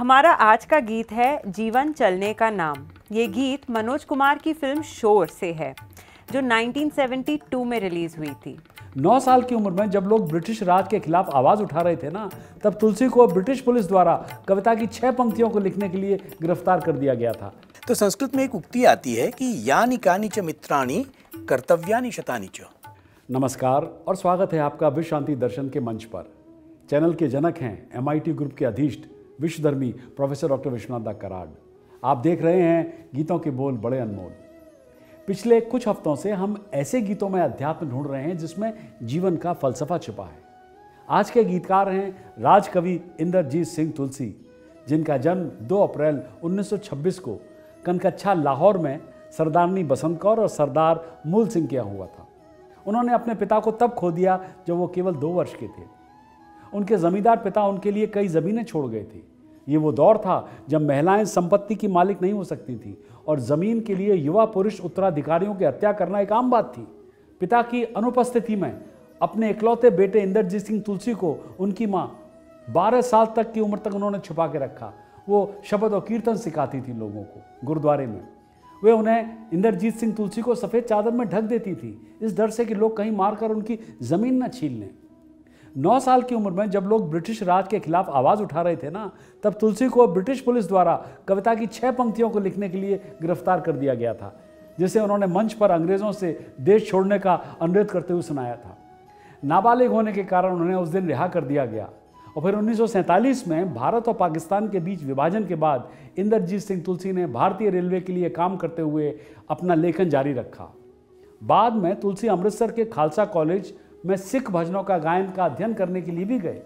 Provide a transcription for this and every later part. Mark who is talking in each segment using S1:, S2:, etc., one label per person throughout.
S1: हमारा आज का गीत है जीवन चलने का नाम। ये गीत मनोज कुमार की फिल्म शोर से है, जो 1972 में रिलीज हुई थी।
S2: 9 साल की उम्र में जब लोग ब्रिटिश राज के खिलाफ आवाज उठा रहे थे ना, तब तुलसी को ब्रिटिश पुलिस द्वारा कविता की 6 पंक्तियों को लिखने के लिए गिरफ्तार कर दिया गया था।
S3: तो संस्कृत में एक उक्ति आती है कि यानि कानि च मित्राणि कर्तव्यानि शतानि च।
S2: नमस्कार और स्वागत है आपका विश्व शांति दर्शन के मंच पर। चैनल के जनक हैं MIT ग्रुप के अधीष्ट विश्वधर्मी professor doctor Vishwanath D Karad. आप देख रहे हैं गीतों के बोल बड़े अनमोल। पिछले कुछ हफ्तों से हम ऐसे गीतों में अध्यात्म ढूंढ रहे हैं जिसमें जीवन का फलसफा छिपा है। आज के गीतकार हैं राजकवि इंद्रजीत सिंह तुलसी, जिनका जन्म 2 अप्रैल 1926 को कनकच्छा लाहौर में सरदारनी बसंत कौर और सरदार मूल सिंह के यहाँ हुआ था। उन्होंने अपने पिता को तब खो दिया जब वो केवल 2 वर्ष के थे। उनके जमींदार पिता उनके लिए कई ज़मीनें छोड़ गए थे। ये वो दौर था जब महिलाएं संपत्ति की मालिक नहीं हो सकती थी और ज़मीन के लिए युवा पुरुष उत्तराधिकारियों की हत्या करना एक आम बात थी। पिता की अनुपस्थिति में अपने इकलौते बेटे इंद्रजीत सिंह तुलसी को उनकी माँ 12 साल तक की उम्र तक उन्होंने छुपा के रखा। वो शब्द और कीर्तन सिखाती थी लोगों को गुरुद्वारे में। वे उन्हें इंद्रजीत सिंह तुलसी को सफ़ेद चादर में ढक देती थी, इस डर से कि लोग कहीं मारकर उनकी ज़मीन न छीन लें। 9 साल की उम्र में जब लोग ब्रिटिश राज के खिलाफ आवाज़ उठा रहे थे ना, तब तुलसी को ब्रिटिश पुलिस द्वारा कविता की 6 पंक्तियों को लिखने के लिए गिरफ्तार कर दिया गया था, जिसे उन्होंने मंच पर अंग्रेज़ों से देश छोड़ने का अनुरोध करते हुए सुनाया था। नाबालिग होने के कारण उन्हें उस दिन रिहा कर दिया गया और फिर 1947 में भारत और पाकिस्तान के बीच विभाजन के बाद इंद्रजीत सिंह तुलसी ने भारतीय रेलवे के लिए काम करते हुए अपना लेखन जारी रखा। बाद में तुलसी अमृतसर के खालसा कॉलेज में सिख भजनों का गायन का अध्ययन करने के लिए भी गए।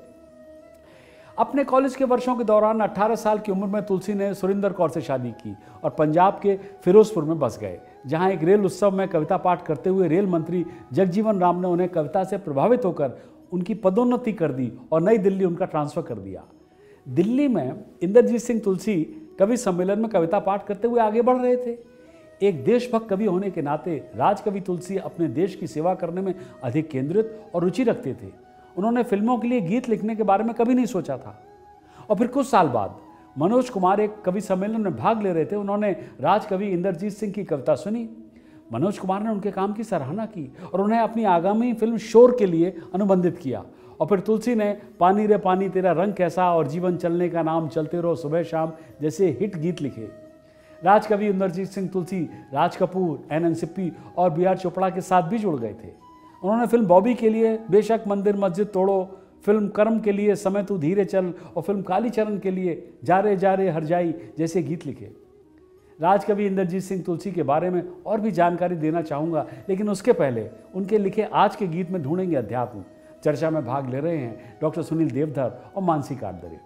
S2: अपने कॉलेज के वर्षों के दौरान 18 साल की उम्र में तुलसी ने सुरिंदर कौर से शादी की और पंजाब के फिरोजपुर में बस गए, जहां एक रेल उत्सव में कविता पाठ करते हुए रेल मंत्री जगजीवन राम ने उन्हें कविता से प्रभावित होकर उनकी पदोन्नति कर दी और नई दिल्ली उनका ट्रांसफ़र कर दिया। दिल्ली में इंद्रजीत सिंह तुलसी कवि सम्मेलन में कविता पाठ करते हुए आगे बढ़ रहे थे। एक देशभक्त कवि होने के नाते राजकवि तुलसी अपने देश की सेवा करने में अधिक केंद्रित और रुचि रखते थे। उन्होंने फिल्मों के लिए गीत लिखने के बारे में कभी नहीं सोचा था। और फिर कुछ साल बाद मनोज कुमार एक कवि सम्मेलन में भाग ले रहे थे। उन्होंने राजकवि इंद्रजीत सिंह की कविता सुनी। मनोज कुमार ने उनके काम की सराहना की और उन्हें अपनी आगामी फिल्म शोर के लिए अनुबंधित किया। और फिर तुलसी ने पानी रे पानी तेरा रंग कैसा और जीवन चलने का नाम, चलते रहो सुबह शाम जैसे हिट गीत लिखे। राजकवि इंद्रजीत सिंह तुलसी राज कपूर, NN सिप्पी और BR चोपड़ा के साथ भी जुड़ गए थे। उन्होंने फिल्म बॉबी के लिए बेशक मंदिर मस्जिद तोड़ो, फिल्म कर्म के लिए समय तू धीरे चल और फिल्म कालीचरण के लिए जा रे हर जाई जैसे गीत लिखे। राजकवि इंद्रजीत सिंह तुलसी के बारे में और भी जानकारी देना चाहूँगा, लेकिन उसके पहले उनके लिखे आज के गीत में ढूंढेंगे अध्यात्म। चर्चा में भाग ले रहे हैं डॉक्टर सुनील देवधर और मानसी काटदरे।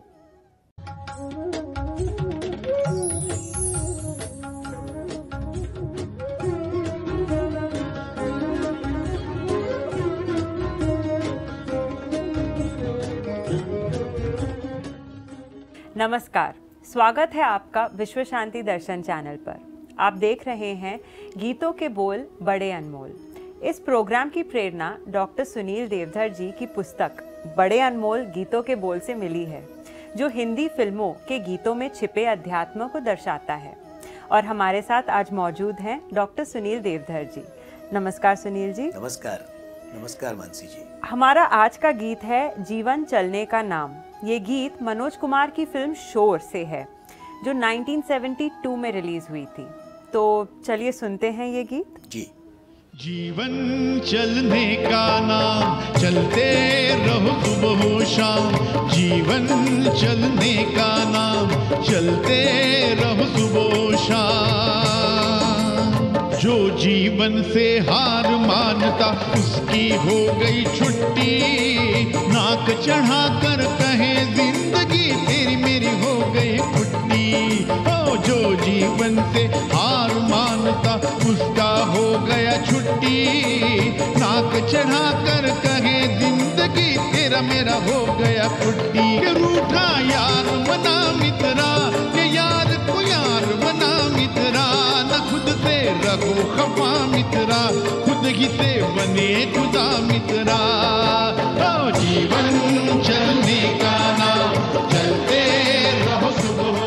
S1: नमस्कार, स्वागत है आपका विश्व शांति दर्शन चैनल पर। आप देख रहे हैं गीतों के बोल बड़े अनमोल। इस प्रोग्राम की प्रेरणा डॉक्टर सुनील देवधर जी की पुस्तक बड़े अनमोल गीतों के बोल से मिली है, जो हिंदी फिल्मों के गीतों में छिपे अध्यात्म को दर्शाता है। और हमारे साथ आज मौजूद हैं डॉक्टर सुनील देवधर जी। नमस्कार सुनील जी।
S3: नमस्कार। नमस्कार मानसी जी।
S1: हमारा आज का गीत है जीवन चलने का नाम। ये गीत मनोज कुमार की फिल्म शोर से है, जो 1972 में रिलीज हुई थी। तो चलिए सुनते हैं ये गीत।
S3: जी।
S4: जीवन चलने का नाम, चलते रहो सुबह शाम। जीवन चलने का नाम, चलते रहो सुबह शाम। जो जीवन से हार मानता उसकी हो गई छुट्टी। नाक चढ़ा कर कहे जिंदगी तेरी मेरी हो गई फुट्टी। ओ जो जीवन से हार मानता उसका हो गया छुट्टी। नाक चढ़ा कर कहे जिंदगी तेरा मेरा हो गया फुट्टी। के रूठा यार बना मित्रा, के यार को यार बना मित्रा। न खुद से रखो खफा मित्रा, खुद ही से बने खुदा मित्रा। ओ जीवन चलने का नाम, चलते रहो सुबह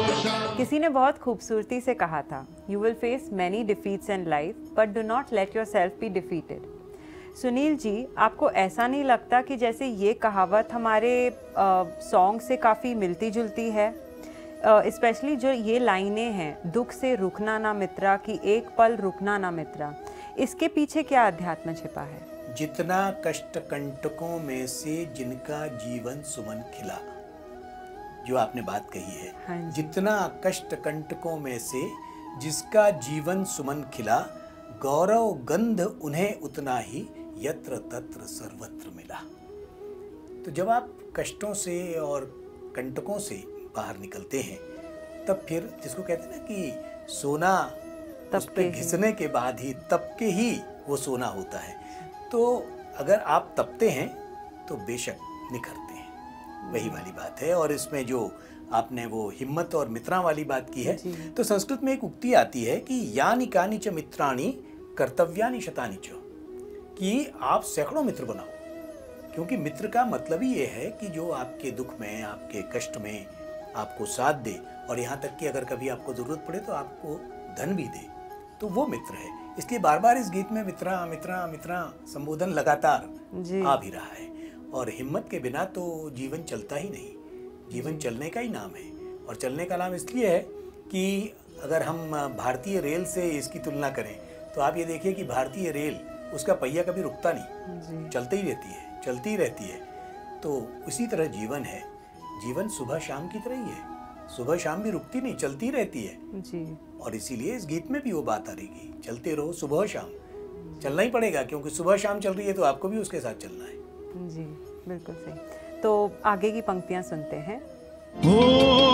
S1: किसी ने बहुत खूबसूरती से कहा था, you will face many defeats in life but do not let योर सेल्फ बी डिफीटेड। सुनील जी, आपको ऐसा नहीं लगता कि जैसे ये कहावत हमारे सॉन्ग से काफ़ी मिलती जुलती है? स्पेशली जो ये लाइनें हैं, दुख से रुकना ना मित्रा कि एक पल रुकना ना मित्रा, इसके पीछे क्या अध्यात्म छिपा है?
S3: जितना कष्ट कंटकों में से जिनका जीवन सुमन खिला, जो आपने बात कही है,
S1: हाँ।
S3: जितना कष्ट कंटकों में से जिसका जीवन सुमन खिला, गौरव गंध उन्हें उतना ही यत्र तत्र सर्वत्र मिला। तो जब आप कष्टों से और कंटकों से बाहर निकलते हैं, तब फिर जिसको कहते हैं ना कि सोना उस पे घिसने के बाद ही, तप के ही वो सोना होता है। तो अगर आप तपते हैं तो बेशक निखरते हैं, वही वाली बात है। और इसमें जो आपने वो हिम्मत और मित्रा वाली बात की है, तो संस्कृत में एक उक्ति आती है कि यानि कानि च मित्राणि कर्तव्यानि शतानि च, कि आप सैकड़ों मित्र बनाओ, क्योंकि मित्र का मतलब ही ये है कि जो आपके दुख में, आपके कष्ट में आपको साथ दे, और यहाँ तक कि अगर कभी आपको जरूरत पड़े तो आपको धन भी दे, तो वो मित्र है। इसलिए बार बार इस गीत में मित्रा मित्रा मित्रा संबोधन लगातार आ भी रहा है। और हिम्मत के बिना तो जीवन चलता ही नहीं, जीवन चलने का ही नाम है। और चलने का नाम इसलिए है कि अगर हम भारतीय रेल से इसकी तुलना करें, तो आप ये देखिए कि भारतीय रेल, उसका पहिया कभी रुकता नहीं, चलती ही रहती है, चलती ही रहती है। तो उसी तरह जीवन है, जीवन सुबह शाम की तरह ही है, सुबह शाम भी रुकती नहीं, चलती रहती है
S1: जी। और
S3: इसीलिए इस गीत में भी वो बात आ रही है, चलते रहो सुबह शाम, चलना ही पड़ेगा, क्योंकि सुबह शाम चल रही है तो आपको भी उसके साथ चलना है।
S1: जी बिल्कुल सही। तो आगे की पंक्तियां सुनते हैं।
S4: हो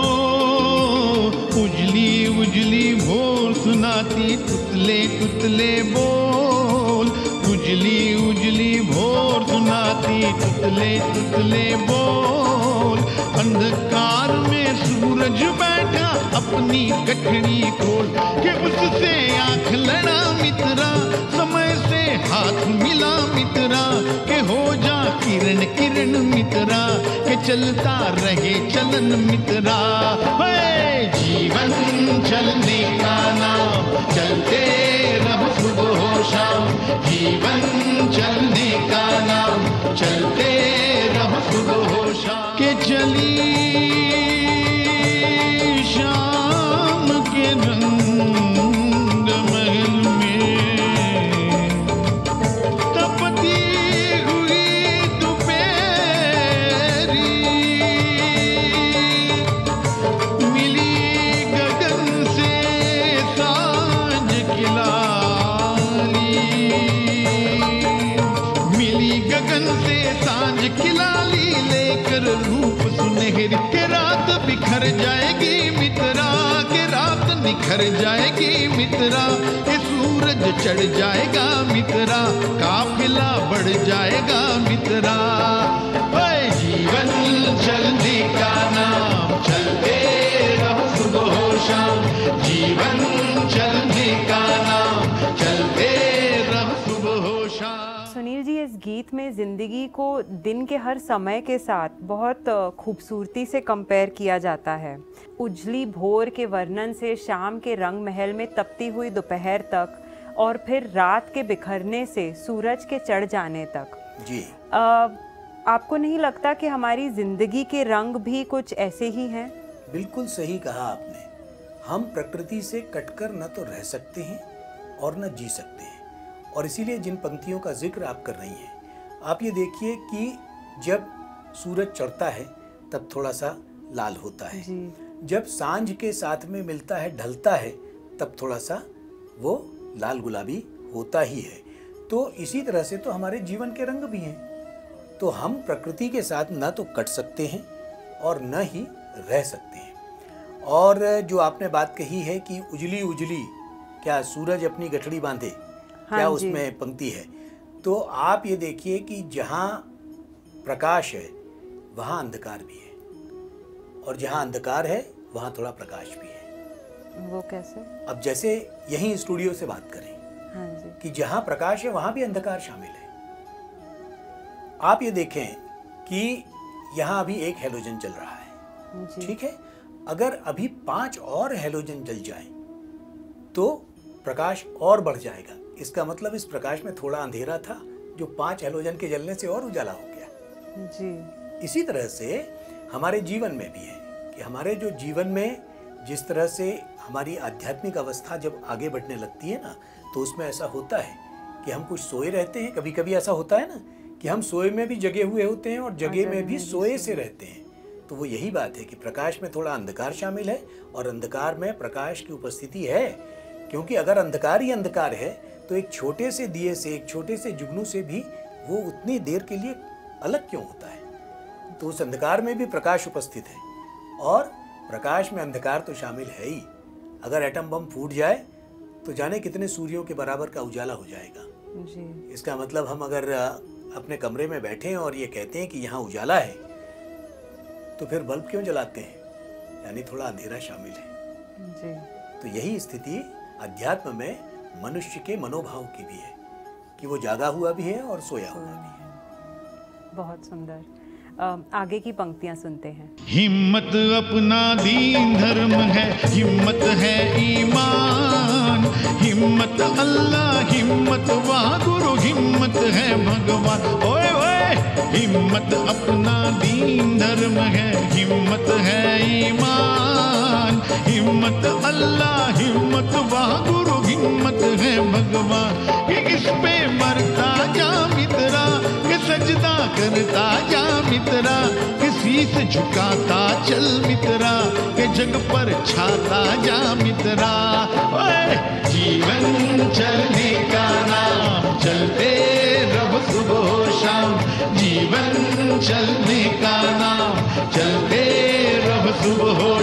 S4: उजली उजली भोर सुनाती तुतले तुतले बोल, उजली उजली भोर सुनाती तुतले तुतले बोल, अंधकार में सूरज बैठा अपनी गठड़ी खोल, के उससे आंख लड़ा मित्रा, समय से हाथ मिला मित्रा, के हो जा किरण किरण मित्रा, के चलता रहे चलन मित्रा। जीवन चलने का नाम, चलते रहो सुबह हो शाम, जीवन चलने का नाम, चलते रहो सुबह हो शाम, के चली शाम के रंग महल में, तपती हुई दोपहरी, मिली गगन से सांझ खिलाली, मिली गगन से सांझ खिलाली, लेकर रूप सुनहरी, के रात बिखर जाएगी मित्रा, के रात निखर जाएगी मित्रा, के सूरज चढ़ जाएगा मित्रा, काफिला बढ़ जाएगा मित्रा। जीवन चलने का नाम, चलते रहो सुबह हो शाम, जीवन चलने का नाम, चलते रहो सुबह हो शाम।
S1: सुनील जी, इस गीत में ज़िंदगी को दिन के हर समय के साथ बहुत खूबसूरती से कंपेयर किया जाता है। उजली भोर के वर्णन से शाम के रंग महल में तपती हुई दोपहर तक, और फिर रात के बिखरने से सूरज के चढ़ जाने तक।
S3: जी।
S1: आपको नहीं लगता कि हमारी ज़िंदगी के रंग भी कुछ ऐसे ही हैं?
S3: बिल्कुल सही कहा आपने। हम प्रकृति से कटकर न तो रह सकते हैं और न जी सकते हैं। और इसीलिए जिन पंक्तियों का जिक्र आप कर रही हैं, आप ये देखिए कि जब सूरज चढ़ता है तब थोड़ा सा लाल होता है, जब सांझ के साथ में मिलता है, ढलता है, तब थोड़ा सा वो लाल गुलाबी होता ही है। तो इसी तरह से तो हमारे जीवन के रंग भी हैं। तो हम प्रकृति के साथ न तो कट सकते हैं और न ही रह सकते हैं। और जो आपने बात कही है कि उजली उजली, क्या सूरज अपनी गठड़ी बांधे,
S1: हाँ
S3: क्या उसमें पंक्ति है, तो आप ये देखिए कि जहाँ प्रकाश है वहाँ अंधकार भी है, और जहाँ अंधकार है वहाँ थोड़ा प्रकाश भी है।
S1: वो कैसे? अब
S3: जैसे यहीं स्टूडियो से बात करें,
S1: हाँ जी,
S3: कि जहाँ प्रकाश है वहाँ भी अंधकार शामिल है। आप ये देखें कि यहाँ अभी एक हैलोजन चल रहा है, ठीक है, अगर अभी 5 और हैलोजन जल जाएं तो प्रकाश और बढ़ जाएगा। इसका मतलब इस प्रकाश में थोड़ा अंधेरा था जो 5 हैलोजन के जलने से और उजाला हो गया
S1: जी।
S3: इसी तरह से हमारे जीवन में भी है कि हमारे जो जीवन में जिस तरह से हमारी आध्यात्मिक अवस्था जब आगे बढ़ने लगती है ना, तो उसमें ऐसा होता है कि हम कुछ सोए रहते हैं। कभी कभी ऐसा होता है ना कि हम सोए में भी जगे हुए होते हैं और जगे में भी सोए से रहते हैं। तो वो यही बात है कि प्रकाश में थोड़ा अंधकार शामिल है और अंधकार में प्रकाश की उपस्थिति है। क्योंकि अगर अंधकार ही अंधकार है तो एक छोटे से दिए से, एक छोटे से जुगनू से भी वो उतनी देर के लिए अलग क्यों होता है। तो उस अंधकार में भी प्रकाश उपस्थित है और प्रकाश में अंधकार तो शामिल है ही। अगर एटम बम फूट जाए तो जाने कितने सूर्यों के बराबर का उजाला हो जाएगा
S1: जी।
S3: इसका मतलब हम अगर अपने कमरे में बैठे हैं और ये कहते हैं कि यहाँ उजाला है, तो फिर बल्ब क्यों जलाते हैं, यानी थोड़ा अंधेरा शामिल है
S1: जी।
S3: तो यही स्थिति अध्यात्म में मनुष्य के मनोभाव की भी है कि वो जागा हुआ भी है और सोया हुआ भी है।
S1: बहुत सुंदर। आगे की पंक्तियां सुनते हैं।
S4: हिम्मत अपना दीन धर्म है, हिम्मत है ईमान, हिम्मत अल्लाह, हिम्मत वाह गुरु, हिम्मत है भगवान। ओए ओए, हिम्मत अपना दीन धर्म है, हिम्मत है ईमान, हिम्मत अल्लाह, हिम्मत वाह गुरु, हिम्मत है भगवान। कि इस पे मरता जा मित्रा, कि सजदा करता जा मित्रा, किसी से झुकाता चल मित्रा, के जग पर छाता जा मित्रा। ओए जीवन चलने का नाम, चलते रहो सुबह शाम, जीवन चलने का नाम, चलते रहो सुबह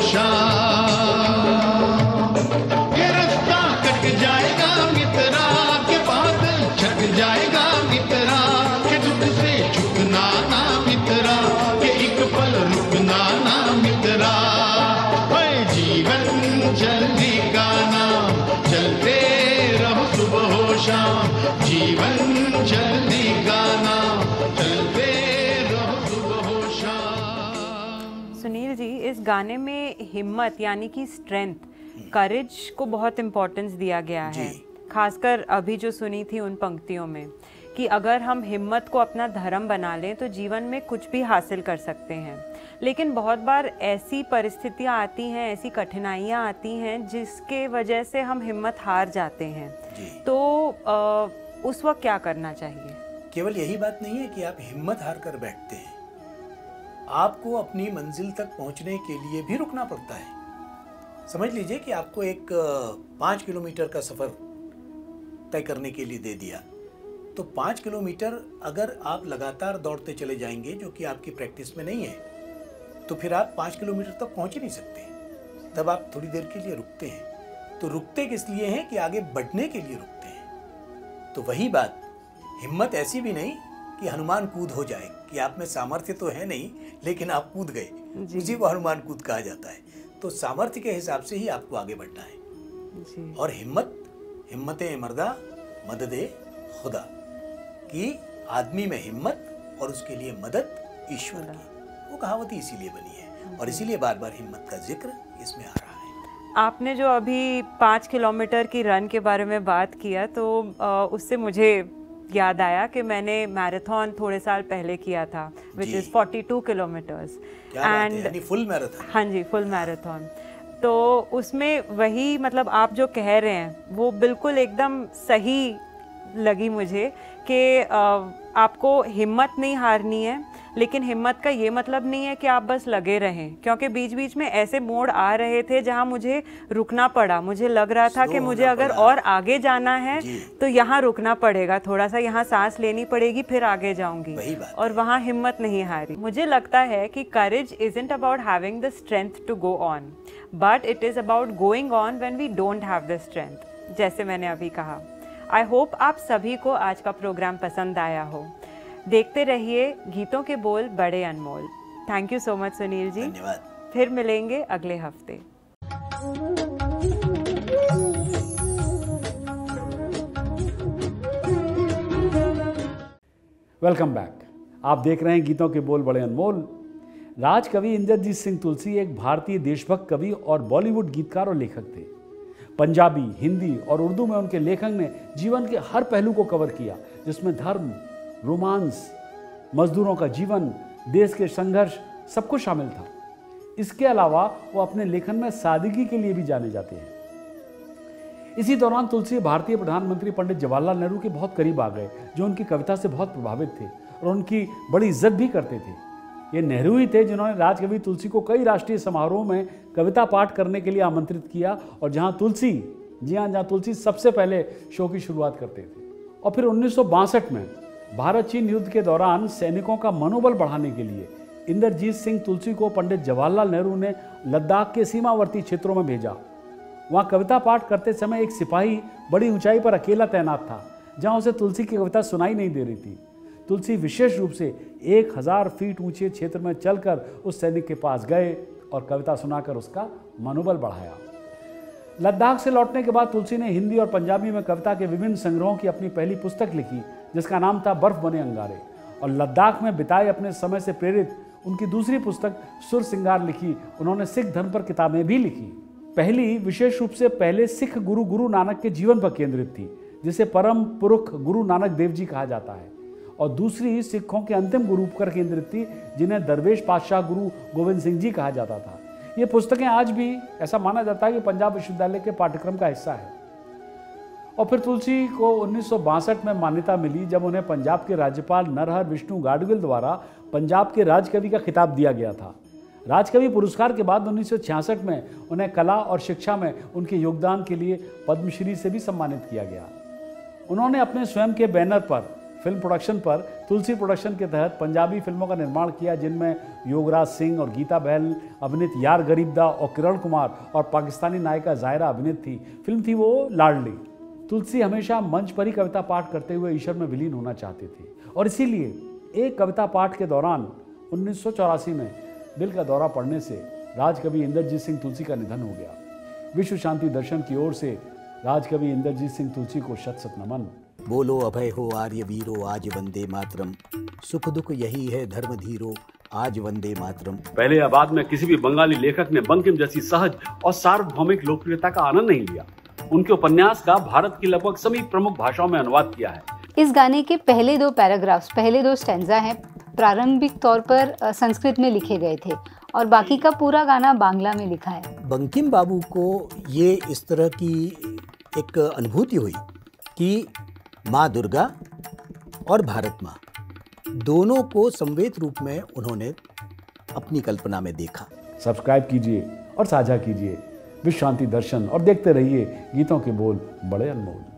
S4: शाम। ये रास्ता कट जाएगा मित्रा, के बादल छट जाएगा मित्रा, के दुख से झुकना ना मित्रा, के एक पल रुकना ना मित्रा। ओए जीवन चलने का नाम, चलते रहो सुबह शाम, जीवन चलने का नाम, चलते रहो सुबह शाम।
S1: सुनील जी, इस गाने में हिम्मत यानी कि स्ट्रेंथ, करेज को बहुत इम्पोर्टेंस दिया गया है, खासकर अभी जो सुनी थी उन पंक्तियों में, कि अगर हम हिम्मत को अपना धर्म बना लें तो जीवन में कुछ भी हासिल कर सकते हैं। लेकिन बहुत बार ऐसी परिस्थितियां आती हैं, ऐसी कठिनाइयां आती हैं जिसके वजह से हम हिम्मत हार जाते हैं। तो उस वक्त क्या करना चाहिए?
S3: केवल यही बात नहीं है कि आप हिम्मत हार कर बैठते हैं, आपको अपनी मंजिल तक पहुंचने के लिए भी रुकना पड़ता है। समझ लीजिए कि आपको एक 5 किलोमीटर का सफ़र तय करने के लिए दे दिया, तो 5 किलोमीटर अगर आप लगातार दौड़ते चले जाएंगे, जो कि आपकी प्रैक्टिस में नहीं है, तो फिर आप 5 किलोमीटर तक पहुंच ही नहीं सकते। तब आप थोड़ी देर के लिए रुकते हैं। तो रुकते किस लिए हैं? कि आगे बढ़ने के लिए रुकते हैं। तो वही बात, हिम्मत ऐसी भी नहीं कि हनुमान कूद हो जाए, कि आप में सामर्थ्य तो है नहीं लेकिन आप कूद गए, उसी को हनुमान कूद कहा जाता है। तो सामर्थ्य के हिसाब से ही आपको आगे बढ़ना है
S1: जी।
S3: और हिम्मते मर्दा मददे खुदा, कि आदमी में हिम्मत और उसके लिए मदद ईश्वर की, वो कहावत ही इसीलिए बनी है और इसीलिए बार बार हिम्मत का जिक्र इसमें आ रहा है।
S1: आपने जो अभी 5 किलोमीटर की रन के बारे में बात किया, तो उससे मुझे याद आया कि मैंने मैराथन थोड़े साल पहले किया था, which is 42 kilometres
S3: and full marathon.
S1: हाँ जी, फुल मैराथन। तो उसमें वही, मतलब आप जो कह रहे हैं वो बिल्कुल एकदम सही लगी मुझे कि आपको हिम्मत नहीं हारनी है, लेकिन हिम्मत का ये मतलब नहीं है कि आप बस लगे रहें, क्योंकि बीच बीच में ऐसे मोड़ आ रहे थे जहां मुझे रुकना पड़ा। मुझे लग रहा था कि मुझे अगर और आगे जाना है तो यहाँ रुकना पड़ेगा, थोड़ा सा यहाँ सांस लेनी पड़ेगी, फिर आगे जाऊंगी, और वहाँ हिम्मत नहीं हारी। मुझे लगता है कि courage isn't about having the strength to go on, but it is about going on when we don't have the strength, जैसे मैंने अभी कहा। आई होप आप सभी को आज का प्रोग्राम पसंद आया हो। देखते रहिए गीतों के बोल बड़े अनमोल। Thank you so much Sunil ji,
S3: धन्यवाद।
S1: फिर मिलेंगे अगले हफ्ते।
S2: Welcome back. आप देख रहे हैं गीतों के बोल बड़े अनमोल। राजकवि इंद्रजीत सिंह तुलसी एक भारतीय देशभक्त कवि और बॉलीवुड गीतकार और लेखक थे। पंजाबी, हिंदी और उर्दू में उनके लेखन ने जीवन के हर पहलू को कवर किया, जिसमें धर्म, रोमांस, मजदूरों का जीवन, देश के संघर्ष सब कुछ शामिल था। इसके अलावा वो अपने लेखन में सादगी के लिए भी जाने जाते हैं। इसी दौरान तुलसी भारतीय प्रधानमंत्री पंडित जवाहरलाल नेहरू के बहुत करीब आ गए, जो उनकी कविता से बहुत प्रभावित थे और उनकी बड़ी इज्जत भी करते थे। ये नेहरू ही थे जिन्होंने राजकवि तुलसी को कई राष्ट्रीय समारोह में कविता पाठ करने के लिए आमंत्रित किया और जहां तुलसी सबसे पहले शो की शुरुआत करते थे। और फिर 1962 में भारत चीन युद्ध के दौरान सैनिकों का मनोबल बढ़ाने के लिए इंद्रजीत सिंह तुलसी को पंडित जवाहरलाल नेहरू ने लद्दाख के सीमावर्ती क्षेत्रों में भेजा। वहाँ कविता पाठ करते समय एक सिपाही बड़ी ऊंचाई पर अकेला तैनात था, जहाँ उसे तुलसी की कविता सुनाई नहीं दे रही थी। तुलसी विशेष रूप से 1000 फीट ऊंचे क्षेत्र में चलकर उस सैनिक के पास गए और कविता सुनाकर उसका मनोबल बढ़ाया। लद्दाख से लौटने के बाद तुलसी ने हिंदी और पंजाबी में कविता के विभिन्न संग्रहों की अपनी पहली पुस्तक लिखी, जिसका नाम था बर्फ बने अंगारे। और लद्दाख में बिताए अपने समय से प्रेरित उनकी दूसरी पुस्तक सुर सिंगार लिखी। उन्होंने सिख धर्म पर किताबें भी लिखी। पहली विशेष रूप से पहले सिख गुरु नानक के जीवन पर केंद्रित थी, जिसे परम पुरुष गुरु नानक देव जी कहा जाता है, और दूसरी सिखों के अंतिम गुरु पर केंद्रित थी, जिन्हें दरवेश पातशाह गुरु गोविंद सिंह जी कहा जाता था। ये पुस्तकें आज भी ऐसा माना जाता है कि पंजाब विश्वविद्यालय के पाठ्यक्रम का हिस्सा है। और फिर तुलसी को 1962 में मान्यता मिली, जब उन्हें पंजाब के राज्यपाल नरहर विष्णु गाडगिल द्वारा पंजाब के राजकवि का खिताब दिया गया था। राजकवि पुरस्कार के बाद 1966 में उन्हें कला और शिक्षा में उनके योगदान के लिए पद्मश्री से भी सम्मानित किया गया। उन्होंने अपने स्वयं के बैनर पर फिल्म प्रोडक्शन पर तुलसी प्रोडक्शन के तहत पंजाबी फिल्मों का निर्माण किया, जिनमें योगराज सिंह और गीता बहल अभिनीत यार गरीबदा और किरण कुमार और पाकिस्तानी नायिका जायरा अभिनीत थी। फिल्म थी वो लाडली। तुलसी हमेशा मंच पर ही कविता पाठ करते हुए ईश्वर में विलीन होना चाहते थे, और इसीलिए एक कविता पाठ के दौरान 1984 में दिल का दौरा पड़ने से राजकवि इंद्रजीत सिंह तुलसी का निधन हो गया। विश्व शांति दर्शन की ओर से राजकवि इंद्रजीत सिंह तुलसी को शत शत नमन।
S3: बोलो अभय हो आर्य वीरो, आज वंदे मातरम। सुख दुख यही है धर्म धीरो, आज वंदे मातरम।
S2: पहले या बाद में किसी भी बंगाली लेखक ने बंकिम जैसी सहज और सार्वभौमिक लोकप्रियता का आनंद नहीं लिया। उनके उपन्यास का भारत की लगभग सभी प्रमुख भाषाओं में अनुवाद किया है।
S5: इस गाने के पहले 2 पैराग्राफ्स, पहले 2 स्टैंजा हैं, प्रारंभिक तौर पर संस्कृत में लिखे गए थे और बाकी का पूरा गाना बांग्ला में लिखा है।
S3: बंकिम बाबू को ये इस तरह की एक अनुभूति हुई कि माँ दुर्गा और भारत माँ दोनों को समवेत रूप में उन्होंने अपनी कल्पना में देखा।
S2: सब्सक्राइब कीजिए और साझा कीजिए विश्व शांति दर्शन, और देखते रहिए गीतों के बोल बड़े अनमोल।